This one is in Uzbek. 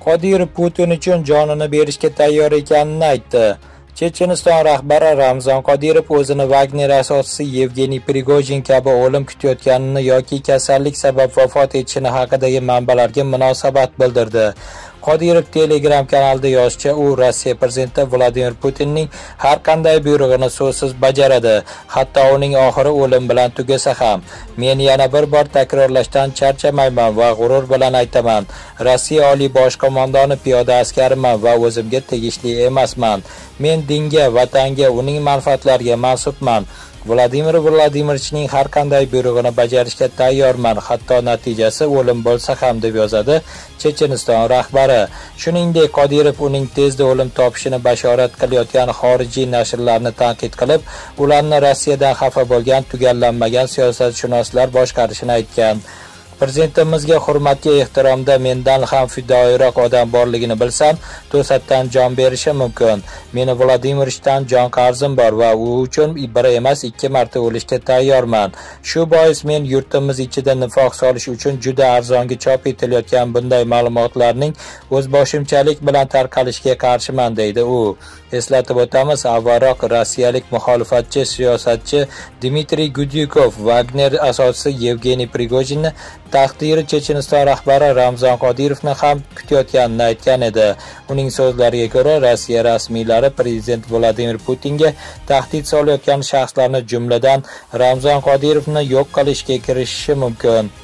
Qodirov Putin uchun jonini berishga tayyor ekanini aytdi. Checheniston rahbari Ramzan Qodirov o'zini Wagner asoschisi Yevgeniy Prigojin kabi o'lim kutayotganini yoki kasallik sabab vafot etishini haqidagi manbalarga munosabat bildirdi. Qodirov Telegram kanalida yozishicha, u Rossiya prezidenti Vladimir Putinning har qanday buyrug'ini so'zsiz bajaradi, hatto uning oxiri o'lim bilan tugasa ham. Men yana bir bor takrorlashdan charchamayman va g'urur bilan aytaman. Rossiya oliy bosh qo'mondoni piyoda askariman va o'zimga tegishli emasman. Men dinga, vatanga, uning manfaatlariga mansubman. Vladimir Vladimirovичning har qanday buyrug'ini bajarishga tayyorman, hatto natijasi o'lim bo'lsa ham, deb yozadi Checheniston rahbari. Shuningdek, Qodirov uning tezda o'lim topishini bashorat qilayotgan xorijiy nashrlarni tanqid qilib, ularni Rossiyadan xafa bo'lgan tugallanmagan siyosatshunoslar boshqarishini aytgan. Prezidentimizga hurmatga ehtiromda mendan ham fidoyiroq odam borligini bilsam, to'satdan jon berishi mumkin. Meni Vladimirovdan jon qarzim bor va u uchun bir emas 2 marta o'lishga tayyorman. Shu bois men yurtimiz ichida nifoq solish uchun juda arzonga chop etilayotgan bunday ma'lumotlarning o'zboshimchalik bilan tarqalishiga qarshiman, deydi u. Eslatib o'tamiz, avvalroq rossiyalik muxolifatchi siyosatchi Dmitriy Gudyukov Wagner asoschisi Yevgeniy Prigojinni taqdiri Checheniston rahbari Ramzan Qodirovni ham kutayotganini aytgan edi. Uning so'zlariga ko'ra, Rossiya rasmiylari prezident Vladimir Putinga tahdid solayotgan shaxslarni, jumladan Ramzan Qodirovni yo'q qilishga kirishishi mumkin.